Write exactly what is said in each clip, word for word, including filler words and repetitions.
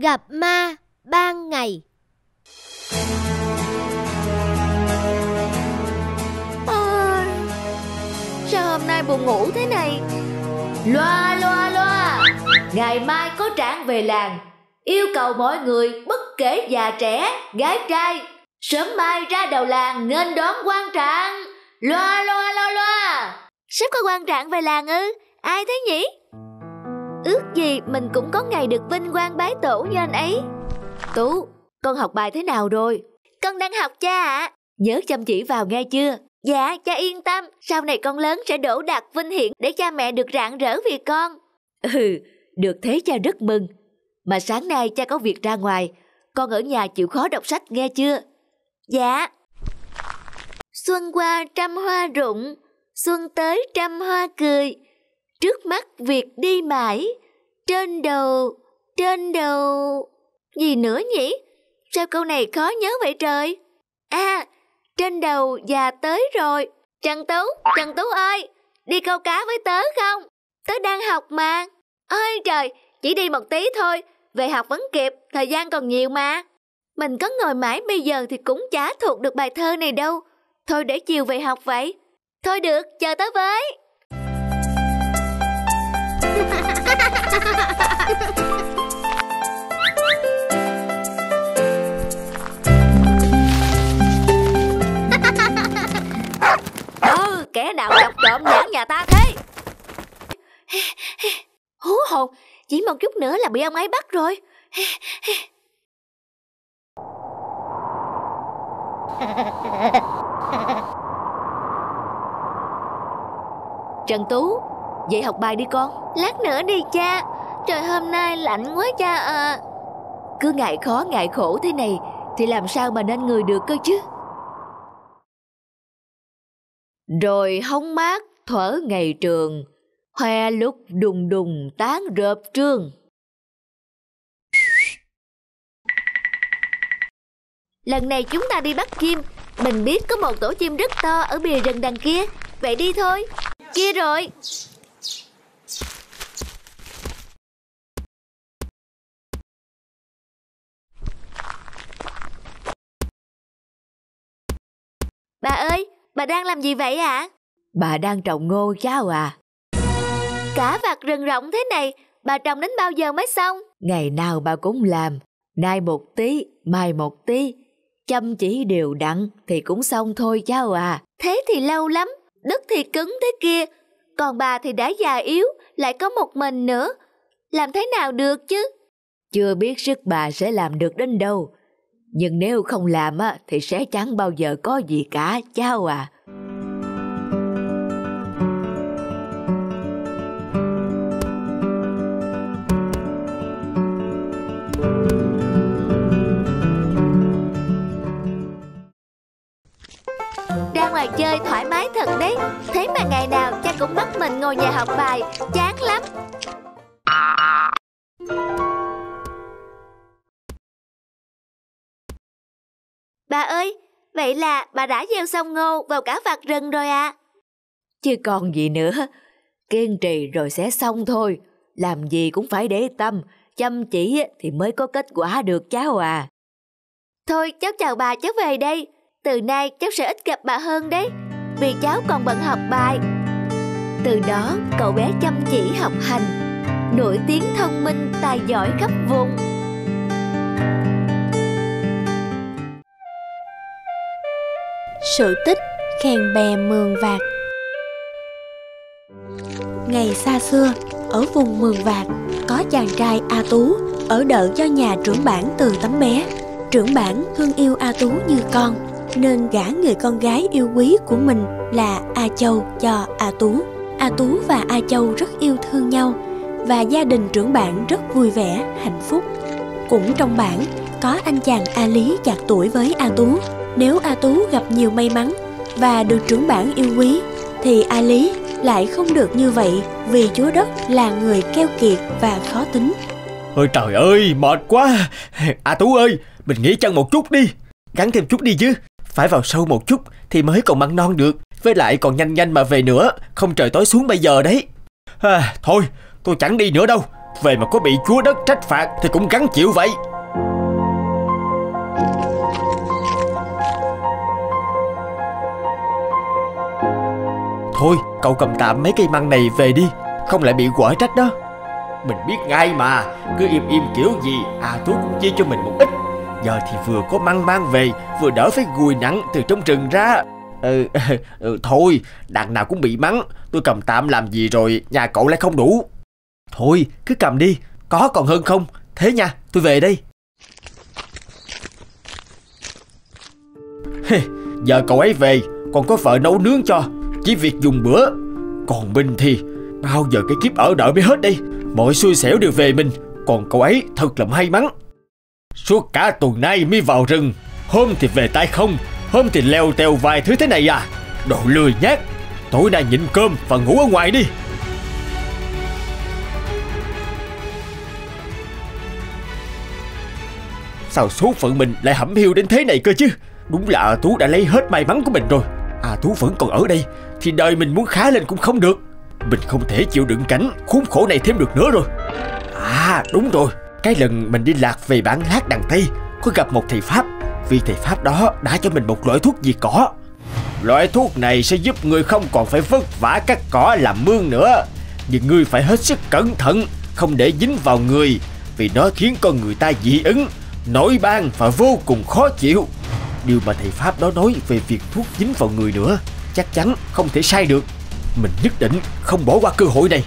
Gặp ma ban ngày. À, sao hôm nay buồn ngủ thế này? Loa loa loa, ngày mai có trảng về làng, yêu cầu mọi người bất kể già trẻ, gái trai, sớm mai ra đầu làng nghênh đón quan trạng. Loa loa loa loa. Sắp có quan trạng về làng ư? Ai thế nhỉ? Ước gì mình cũng có ngày được vinh quang bái tổ như anh ấy. Tú, con học bài thế nào rồi? Con đang học cha ạ. À. Nhớ chăm chỉ vào nghe chưa? Dạ, cha yên tâm. Sau này con lớn sẽ đỗ đạt vinh hiển để cha mẹ được rạng rỡ vì con. Ừ, được thế cha rất mừng. Mà sáng nay cha có việc ra ngoài, con ở nhà chịu khó đọc sách nghe chưa? Dạ. Xuân qua trăm hoa rụng, xuân tới trăm hoa cười. Trước mắt việc đi mãi, trên đầu, trên đầu... Gì nữa nhỉ? Sao câu này khó nhớ vậy trời? À, trên đầu già tới rồi. Trần Tú, Trần Tú ơi, đi câu cá với tớ không? Tớ đang học mà. Ôi trời, chỉ đi một tí thôi, về học vẫn kịp, thời gian còn nhiều mà. Mình có ngồi mãi bây giờ thì cũng chả thuộc được bài thơ này đâu. Thôi để chiều về học vậy. Thôi được, chờ tớ với. Ừ, kẻ nào đọc trộm nhãn nhà ta thế? Hú hồn, chỉ một chút nữa là bị ông ấy bắt rồi. Trần Tú, dậy học bài đi con. Lát nữa đi cha. Trời hôm nay lạnh quá cha à. Cứ ngại khó ngại khổ thế này thì làm sao mà nên người được cơ chứ. Rồi hóng mát thuở ngày trường, hoe lúc đùng đùng tán rợp trương. Lần này chúng ta đi bắt chim. Mình biết có một tổ chim rất to ở bìa rừng đằng kia. Vậy đi thôi. Kia rồi. Bà ơi, bà đang làm gì vậy ạ? À? Bà đang trồng ngô cháu à. Cả vạt rừng rộng thế này, bà trồng đến bao giờ mới xong? Ngày nào bà cũng làm, nay một tí, mai một tí. Chăm chỉ đều đặn thì cũng xong thôi cháu à. Thế thì lâu lắm, đất thì cứng thế kia. Còn bà thì đã già yếu, lại có một mình nữa. Làm thế nào được chứ? Chưa biết sức bà sẽ làm được đến đâu. Nhưng nếu không làm á, thì sẽ chẳng bao giờ có gì cả cháu à. Ra ngoài chơi thoải mái thật đấy. Thế mà ngày nào cha cũng bắt mình ngồi nhà học bài, chán lắm. Bà ơi, vậy là bà đã gieo xong ngô vào cả vạt rừng rồi à? Chứ còn gì nữa, kiên trì rồi sẽ xong thôi. Làm gì cũng phải để tâm, chăm chỉ thì mới có kết quả được cháu à. Thôi cháu chào bà, cháu về đây. Từ nay cháu sẽ ít gặp bà hơn đấy, vì cháu còn bận học bài. Từ đó cậu bé chăm chỉ học hành, nổi tiếng thông minh, tài giỏi khắp vùng. Sự tích Khen Bè Mường Vạc. Ngày xa xưa, ở vùng Mường Vạc có chàng trai A Tú ở đợi cho nhà trưởng bản từ tấm bé. Trưởng bản thương yêu A Tú như con, nên gả người con gái yêu quý của mình là A Châu cho A Tú. A Tú và A Châu rất yêu thương nhau, và gia đình trưởng bản rất vui vẻ, hạnh phúc. Cũng trong bản có anh chàng A Lý chạc tuổi với A Tú. Nếu A Tú gặp nhiều may mắn và được trưởng bản yêu quý, thì A Lý lại không được như vậy, vì chúa đất là người keo kiệt và khó tính. Ôi trời ơi, mệt quá. A Tú ơi, mình nghỉ chân một chút đi. Gắn thêm chút đi chứ. Phải vào sâu một chút thì mới còn măng non được. Với lại còn nhanh nhanh mà về nữa, không trời tối xuống bây giờ đấy. À, thôi, tôi chẳng đi nữa đâu. Về mà có bị chúa đất trách phạt thì cũng gắng chịu vậy. Thôi cậu cầm tạm mấy cây măng này về đi, không lại bị quở trách đó. Mình biết ngay mà, cứ im im kiểu gì A Tú cũng chia cho mình một ít. Giờ thì vừa có măng mang về, vừa đỡ phải gùi nặng từ trong rừng ra. Ừ, ừ, thôi, đằng nào cũng bị mắng. Tôi cầm tạm làm gì rồi, nhà cậu lại không đủ. Thôi, cứ cầm đi, có còn hơn không. Thế nha, tôi về đây. Giờ cậu ấy về, còn có vợ nấu nướng cho, chỉ việc dùng bữa. Còn mình thì bao giờ cái kiếp ở đợi mới hết đây. Mọi xui xẻo đều về mình, còn cậu ấy thật là may mắn. Suốt cả tuần nay mới vào rừng, hôm thì về tay không, hôm thì leo tèo vài thứ thế này à. Đồ lười nhác. Tối nay nhịn cơm và ngủ ở ngoài đi. Sao số phận mình lại hẩm hiu đến thế này cơ chứ. Đúng là A Tú đã lấy hết may mắn của mình rồi. A Tú vẫn còn ở đây thì đời mình muốn khá lên cũng không được. Mình không thể chịu đựng cảnh khốn khổ này thêm được nữa rồi. À đúng rồi, cái lần mình đi lạc về bản Lác đằng Tây, có gặp một thầy Pháp. Vị thầy Pháp đó đã cho mình một loại thuốc diệt cỏ. Loại thuốc này sẽ giúp người không còn phải vất vả cắt cỏ làm mương nữa. Nhưng ngươi phải hết sức cẩn thận, không để dính vào người, vì nó khiến con người ta dị ứng, nổi ban và vô cùng khó chịu. Điều mà thầy Pháp đó nói về việc thuốc dính vào người nữa chắc chắn không thể sai được. Mình nhất định không bỏ qua cơ hội này.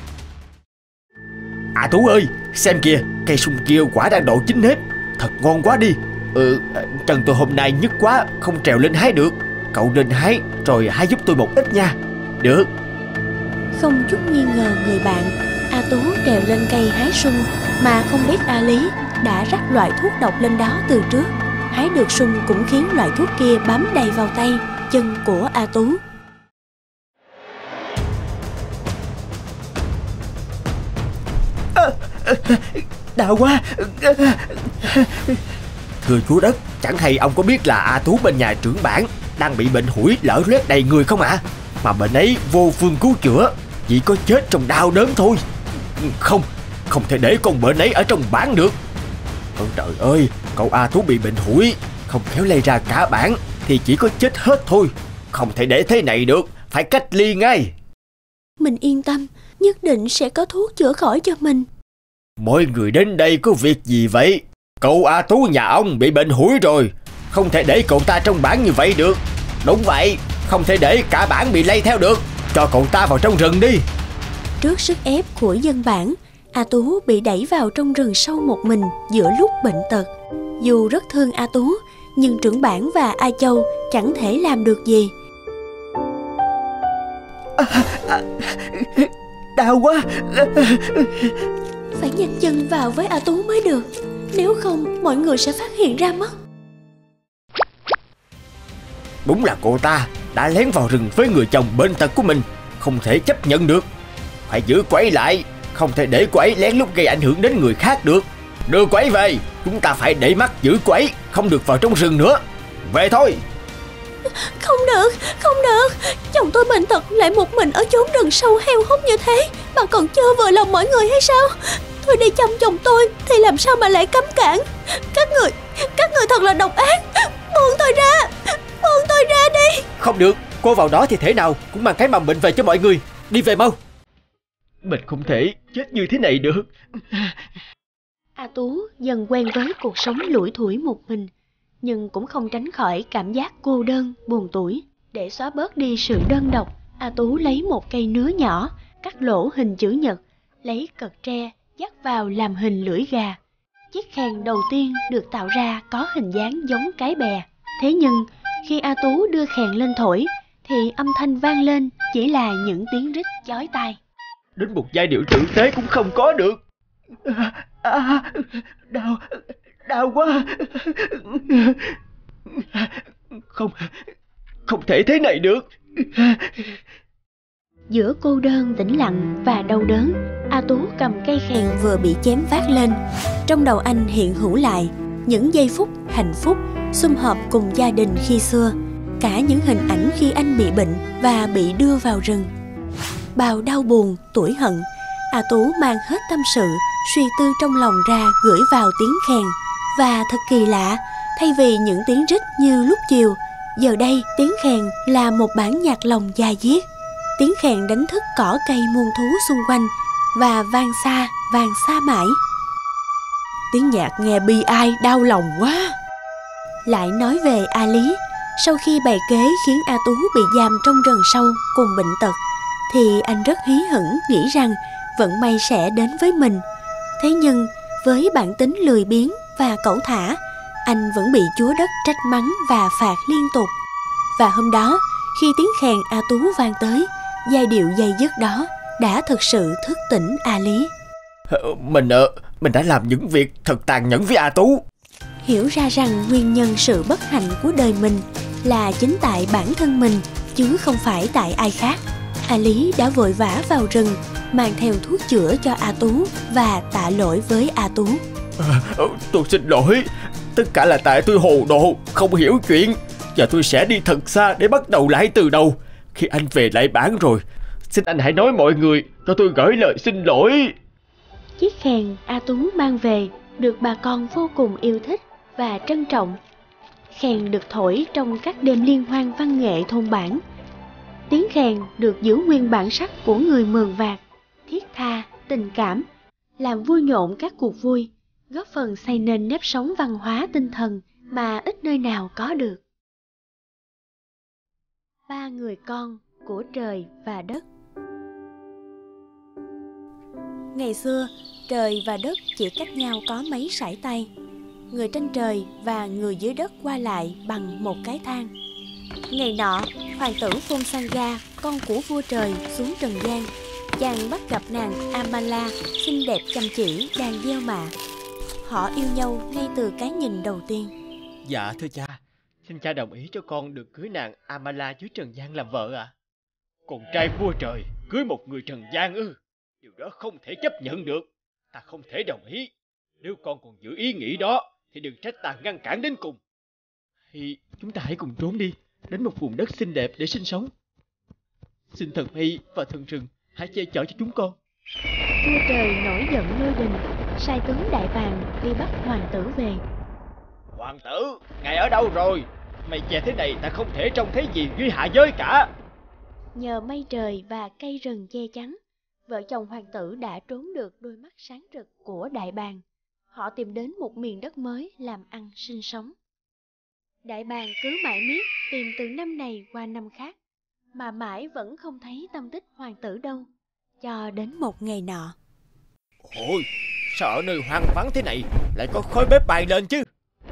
À Tú ơi, xem kìa, cây sung kia quả đang độ chín hết. Thật ngon quá đi. Ừ, chân tôi hôm nay nhức quá, không trèo lên hái được. Cậu lên hái rồi hái giúp tôi một ít nha. Được. Không chút nghi ngờ người bạn, A Tú trèo lên cây hái sung, mà không biết A Lý đã rắc loại thuốc độc lên đó từ trước. Hái được sung cũng khiến loại thuốc kia bám đầy vào tay, chân của A Tú. Đau quá. Thưa chúa đất, chẳng hay ông có biết là A Tú bên nhà trưởng bản đang bị bệnh hủi lở loét đầy người không ạ? À? Mà bệnh ấy vô phương cứu chữa, chỉ có chết trong đau đớn thôi. Không, không thể để con bệnh ấy ở trong bản được. Ôi trời ơi, cậu A Tú bị bệnh hủi, không khéo lây ra cả bản thì chỉ có chết hết thôi. Không thể để thế này được, phải cách ly ngay. Mình yên tâm, nhất định sẽ có thuốc chữa khỏi cho mình. Mọi người đến đây có việc gì vậy? Cậu A Tú nhà ông bị bệnh hủi rồi, không thể để cậu ta trong bản như vậy được. Đúng vậy, không thể để cả bản bị lây theo được. Cho cậu ta vào trong rừng đi. Trước sức ép của dân bản, A Tú bị đẩy vào trong rừng sâu một mình giữa lúc bệnh tật. Dù rất thương A Tú, nhưng trưởng bản và A Châu chẳng thể làm được gì. À, à, đau quá. Phải nhanh chân vào với A Tú mới được, nếu không mọi người sẽ phát hiện ra mất. Đúng là cô ta đã lén vào rừng với người chồng bệnh tật của mình, không thể chấp nhận được. Phải giữ cô ấy lại, không thể để cô ấy lén lút gây ảnh hưởng đến người khác được. Đưa cô ấy về, chúng ta phải để mắt giữ cô ấy, không được vào trong rừng nữa. Về thôi. Không được, không được. Chồng tôi bệnh tật lại một mình ở chốn rừng sâu heo hút như thế, mà còn chưa vừa lòng mọi người hay sao? Tôi đi chăm chồng tôi thì làm sao mà lại cấm cản? Các người, các người thật là độc ác. Buông tôi ra, buông tôi ra đi. Không được, cô vào đó thì thể nào cũng mang cái mầm bệnh về cho mọi người. Đi về mau. Mình không thể chết như thế này được. A Tú dần quen với cuộc sống lủi thủi một mình, nhưng cũng không tránh khỏi cảm giác cô đơn, buồn tủi. Để xóa bớt đi sự đơn độc, A Tú lấy một cây nứa nhỏ, cắt lỗ hình chữ nhật, lấy cật tre dắt vào làm hình lưỡi gà. Chiếc kèn đầu tiên được tạo ra có hình dáng giống cái bè. Thế nhưng khi A Tú đưa kèn lên thổi thì âm thanh vang lên chỉ là những tiếng rít chói tai. Đến một giai điệu tử tế cũng không có được. À, à, đau, đau quá. Không, không thể thế này được. Giữa cô đơn tĩnh lặng và đau đớn, A Tú cầm cây kèn vừa bị chém vác lên. Trong đầu anh hiện hữu lại những giây phút hạnh phúc sum họp cùng gia đình khi xưa, cả những hình ảnh khi anh bị bệnh và bị đưa vào rừng. Bao đau buồn, tủi hận, A Tú mang hết tâm sự, suy tư trong lòng ra gửi vào tiếng khèn. Và thật kỳ lạ, thay vì những tiếng rít như lúc chiều, giờ đây tiếng khèn là một bản nhạc lòng da diết. Tiếng khèn đánh thức cỏ cây muôn thú xung quanh và vang xa, vang xa mãi. Tiếng nhạc nghe bi ai, đau lòng quá. Lại nói về A Lý, sau khi bày kế khiến A Tú bị giam trong rừng sâu cùng bệnh tật, thì anh rất hí hửng nghĩ rằng vận may sẽ đến với mình. Thế nhưng với bản tính lười biếng và cẩu thả, anh vẫn bị chúa đất trách mắng và phạt liên tục. Và hôm đó, khi tiếng khèn A Tú vang tới, giai điệu dây dứt đó đã thực sự thức tỉnh A Lý. Mình mình đã làm những việc thật tàn nhẫn với A Tú. Hiểu ra rằng nguyên nhân sự bất hạnh của đời mình là chính tại bản thân mình, chứ không phải tại ai khác, A Lý đã vội vã vào rừng, mang theo thuốc chữa cho A Tú và tạ lỗi với A Tú. à, Tôi xin lỗi, tất cả là tại tôi hồ đồ, không hiểu chuyện. Giờ tôi sẽ đi thật xa để bắt đầu lại từ đầu. Khi anh về lại bản rồi, xin anh hãy nói mọi người cho tôi gửi lời xin lỗi. Chiếc khèn A Tú mang về được bà con vô cùng yêu thích và trân trọng. Khèn được thổi trong các đêm liên hoan văn nghệ thôn bản. Tiếng khèn được giữ nguyên bản sắc của người Mường Vạc, thiết tha, tình cảm, làm vui nhộn các cuộc vui, góp phần xây nên nếp sống văn hóa tinh thần mà ít nơi nào có được. Ba người con của trời và đất. Ngày xưa, trời và đất chỉ cách nhau có mấy sải tay. Người trên trời và người dưới đất qua lại bằng một cái thang. Ngày nọ, hoàng tử Phôn Sanga, con của vua trời, xuống trần gian. Chàng bắt gặp nàng Amala, xinh đẹp chăm chỉ, đang gieo mạ. Họ yêu nhau ngay từ cái nhìn đầu tiên. Dạ thưa cha, xin cha đồng ý cho con được cưới nàng Amala dưới trần gian làm vợ ạ. À? Con trai vua trời cưới một người trần gian ư? Điều đó không thể chấp nhận được. Ta không thể đồng ý. Nếu con còn giữ ý nghĩ đó thì đừng trách ta ngăn cản đến cùng. Thì chúng ta hãy cùng trốn đi, đến một vùng đất xinh đẹp để sinh sống. Xin thần mây và thần rừng hãy che chở cho chúng con. Vua trời nổi giận lôi đình, sai tướng đại bàng đi bắt hoàng tử về. Hoàng tử, ngài ở đâu rồi? Mây che thế này ta không thể trông thấy gì dưới hạ giới cả. Nhờ mây trời và cây rừng che chắn, vợ chồng hoàng tử đã trốn được đôi mắt sáng rực của đại bàng. Họ tìm đến một miền đất mới làm ăn sinh sống. Đại bàng cứ mãi miết tìm từ năm này qua năm khác, mà mãi vẫn không thấy tâm tích hoàng tử đâu. Cho đến một ngày nọ. Ôi, sao ở nơi hoang vắng thế này lại có khói bếp bay lên chứ?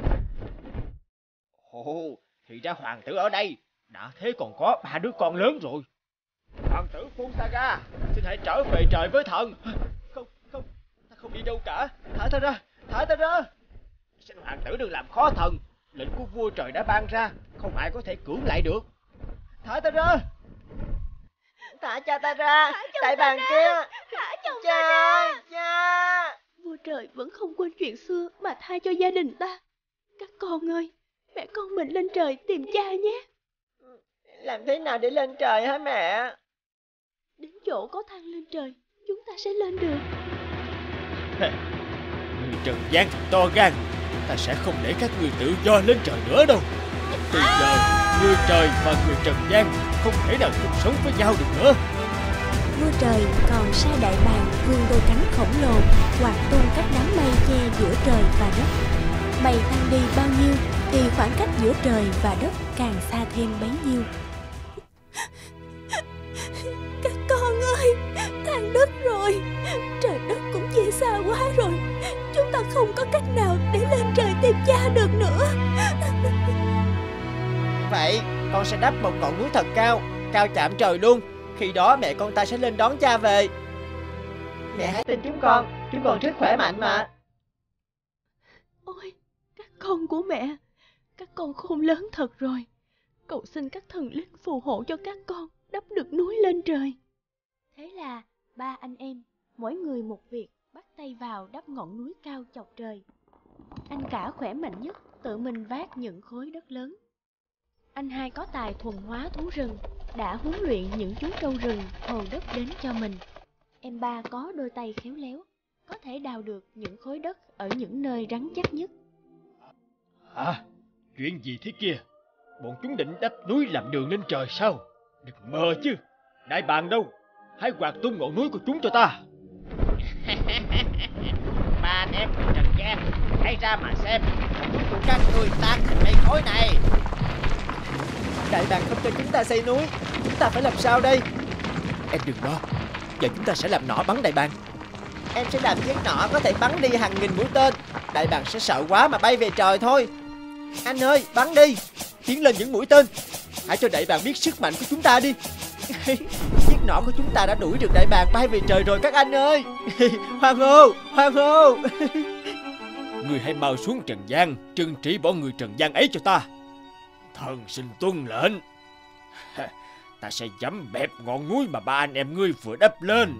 Ồ, thì ra hoàng tử ở đây. Đã thế còn có ba đứa con lớn rồi. Hoàng tử Phôn Saga, xin hãy trở về trời với thần. Không, không, ta không đi đâu cả. Thả ta ra, thả ta ra. Xin hoàng tử đừng làm khó thần. Lệnh của vua trời đã ban ra, không ai có thể cưỡng lại được. Thả ta ra. Thả cha ta ra, đại bàng kia. Thả chồng cha, ta ra. cha. Vua trời vẫn không quên chuyện xưa mà tha cho gia đình ta. Các con ơi, mẹ con mình lên trời tìm cha nhé. Làm thế nào để lên trời hả mẹ? Đến chỗ có thang lên trời, chúng ta sẽ lên được. Người trần gian to gan, ta sẽ không để các người tự do lên trời nữa đâu. Từ giờ, người trời và người trần gian không thể nào chung sống với nhau được nữa. Vua trời còn sai đại bàng vươn đôi cánh khổng lồ, quạt tung các đám mây che giữa trời và đất. Mây tăng đi bao nhiêu thì khoảng cách giữa trời và đất càng xa thêm bấy nhiêu. Các con ơi, than đất rồi, trời đất cũng chia xa quá rồi. Chúng ta không có cách nào để lên trời tìm cha được nữa. Vậy con sẽ đắp một ngọn núi thật cao, cao chạm trời luôn. Khi đó mẹ con ta sẽ lên đón cha về. Mẹ hãy tin chúng con, chúng con rất khỏe mạnh mà. Ôi, các con của mẹ, các con khôn lớn thật rồi. Cầu xin các thần linh phù hộ cho các con đắp được núi lên trời. Thế là ba anh em, mỗi người một việc, bắt tay vào đắp ngọn núi cao chọc trời. Anh cả khỏe mạnh nhất tự mình vác những khối đất lớn. Anh hai có tài thuần hóa thú rừng, đã huấn luyện những chú trâu rừng hầu đất đến cho mình. em ba có đôi tay khéo léo, có thể đào được những khối đất ở những nơi rắn chắc nhất. À, chuyện gì thế kia? Bọn chúng định đắp núi làm đường lên trời sao? Đừng mơ chứ. Đại bàng đâu? Hãy quạt tung ngọn núi của chúng cho ta. Ba anh em người Trần gian, hãy ra mà xem núi của các người tan thành mây khói này. Đại bàng không cho chúng ta xây núi, chúng ta phải làm sao đây? Em đừng lo, giờ chúng ta sẽ làm nỏ bắn đại bàng. Em sẽ làm chiếc nỏ có thể bắn đi hàng nghìn mũi tên. Đại bàng sẽ sợ quá mà bay về trời thôi. Anh ơi, bắn đi, tiến lên những mũi tên. Hãy cho đại bàng biết sức mạnh của chúng ta đi. Chiếc nỏ của chúng ta đã đuổi được đại bàng bay về trời rồi các anh ơi. Hoan hô, hoan hô. Người hãy mau xuống trần gian, trừng trị bọn người trần gian ấy cho ta. Thần xin tuân lệnh. Ta sẽ dẫm bẹp ngọn núi mà ba anh em ngươi vừa đắp lên.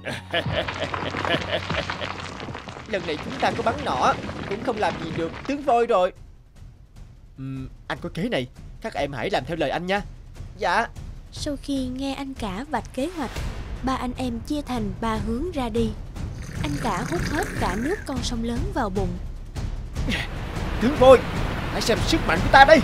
Lần này chúng ta có bắn nỏ cũng không làm gì được tướng voi rồi. uhm, Anh có kế này, các em hãy làm theo lời anh nha. Dạ. Sau khi nghe anh cả vạch kế hoạch, ba anh em chia thành ba hướng ra đi. Anh cả hút hết cả nước con sông lớn vào bụng. Tướng voi, hãy xem sức mạnh của ta đây.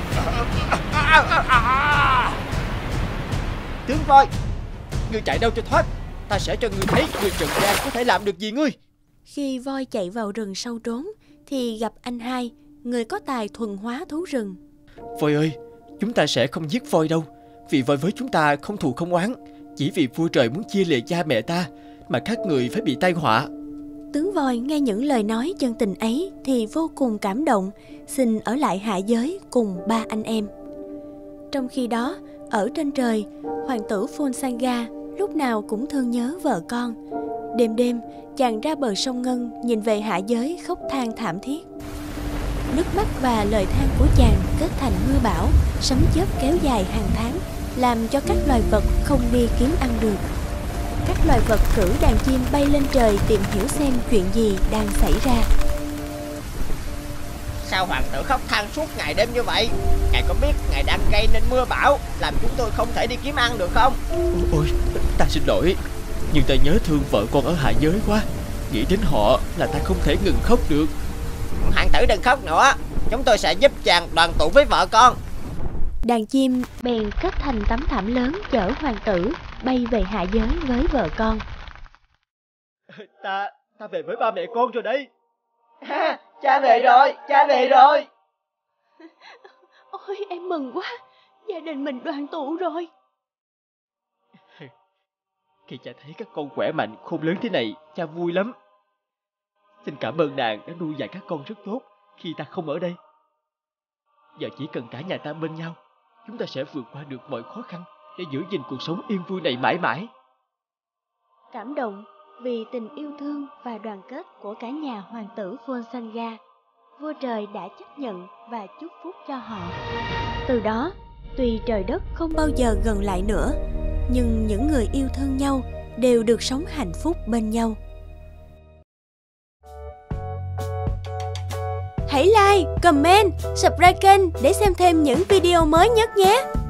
Tướng voi, ngươi chạy đâu cho thoát. Ta sẽ cho ngươi thấy người trần gian có thể làm được gì ngươi. Khi voi chạy vào rừng sâu trốn thì gặp anh hai, người có tài thuần hóa thú rừng. Voi ơi, chúng ta sẽ không giết voi đâu, vì voi với chúng ta không thù không oán. Chỉ vì vua trời muốn chia lìa cha mẹ ta mà các người phải bị tai họa. Tướng voi nghe những lời nói chân tình ấy thì vô cùng cảm động, xin ở lại hạ giới cùng ba anh em. Trong khi đó, ở trên trời, hoàng tử Phonsanga lúc nào cũng thương nhớ vợ con. Đêm đêm, chàng ra bờ sông Ngân nhìn về hạ giới khóc than thảm thiết. Nước mắt và lời than của chàng kết thành mưa bão, sấm chớp kéo dài hàng tháng, làm cho các loài vật không đi kiếm ăn được. Các loài vật cử đàn chim bay lên trời tìm hiểu xem chuyện gì đang xảy ra. Sao hoàng tử khóc than suốt ngày đêm như vậy? Ngài có biết ngài đang gây nên mưa bão, làm chúng tôi không thể đi kiếm ăn được không? Ôi, ta xin lỗi, nhưng ta nhớ thương vợ con ở hạ giới quá. Nghĩ đến họ là ta không thể ngừng khóc được. Hoàng tử đừng khóc nữa, chúng tôi sẽ giúp chàng đoàn tụ với vợ con. Đàn chim bèn kết thành tấm thảm lớn chở hoàng tử bay về hạ giới với vợ con. Ta, ta về với ba mẹ con rồi đấy. À, cha về rồi, cha về rồi. Ôi em mừng quá, gia đình mình đoàn tụ rồi. Khi cha thấy các con khỏe mạnh, khôn lớn thế này, cha vui lắm. Xin cảm ơn nàng đã nuôi dạy các con rất tốt khi ta không ở đây. Giờ chỉ cần cả nhà ta bên nhau, chúng ta sẽ vượt qua được mọi khó khăn để giữ gìn cuộc sống yên vui này mãi mãi. Cảm động vì tình yêu thương và đoàn kết của cả nhà hoàng tử Phonsanga, vua trời đã chấp nhận và chúc phúc cho họ. Từ đó, tuy trời đất không bao giờ gần lại nữa, nhưng những người yêu thương nhau đều được sống hạnh phúc bên nhau. Hãy like, comment, subscribe kênh để xem thêm những video mới nhất nhé!